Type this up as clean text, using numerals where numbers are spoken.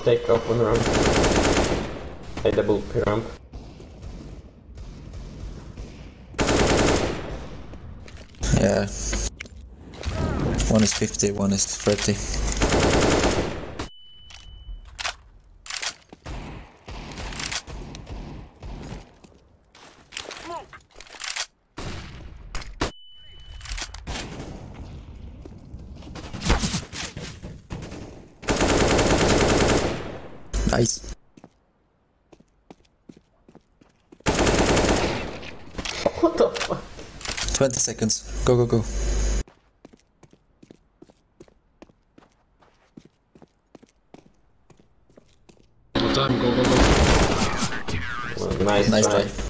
take off on ramp. I double P ramp. Yeah. One is 50, one is 30. Nice. What the fuck? 20 seconds. Go, go, go. Time, go, go, go. Well, nice Nice try. try.